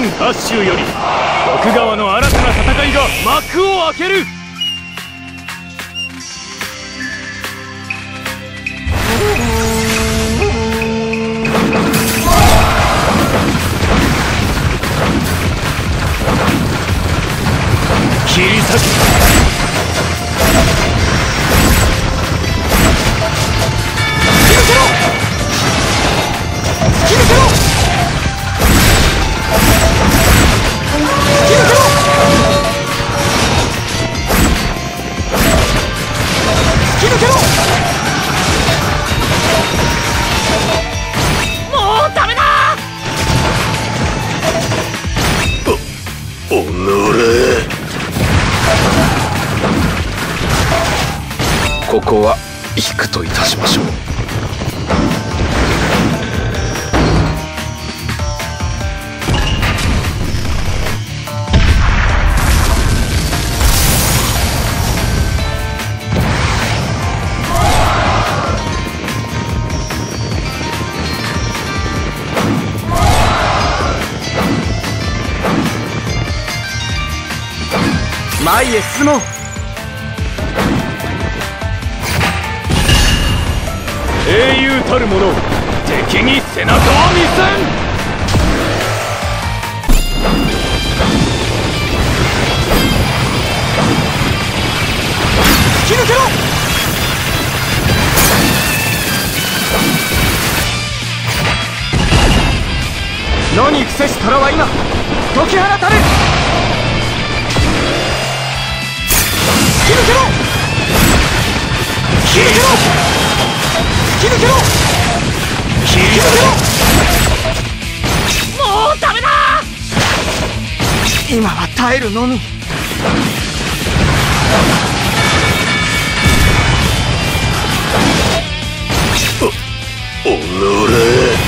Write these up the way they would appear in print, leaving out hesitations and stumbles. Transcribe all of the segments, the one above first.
本八州より徳川の新たな戦いが幕を開ける。切り裂く。 ここは引くといたしましょう。 前へ進もう。英雄たる者、敵に背中は見せん。突き抜けろ。野に伏せし虎は今解き放たれる。突き抜けろ。突き抜けろ。突き抜けろ。突き抜けろ。もうダメだ。今は耐えるのみ。 おのれ。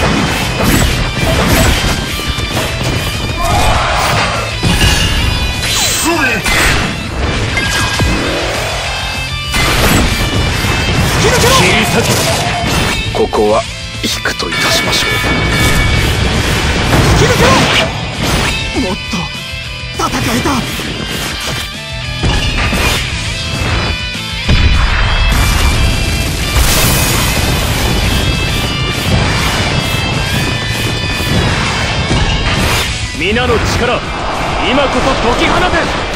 ここは引くといたしましょう。 突き抜けろ。もっと戦いだ。皆の力、今こそ解き放て。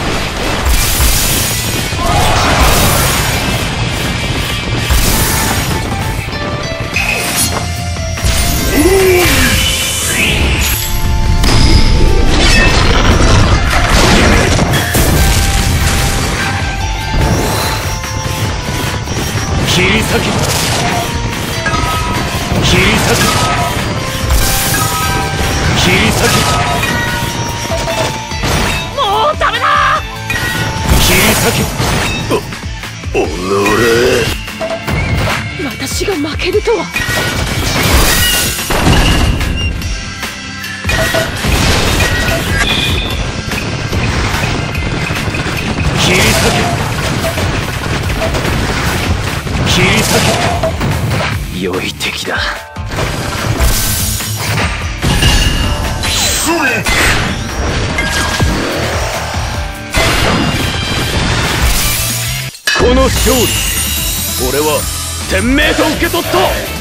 切り裂け。切り裂け。切り裂け。もうダメだ。切り裂け。 おのれ。 私が負けるとは。 切り裂け。切り裂け。良い敵だ。この勝利、俺は天命と受け取った。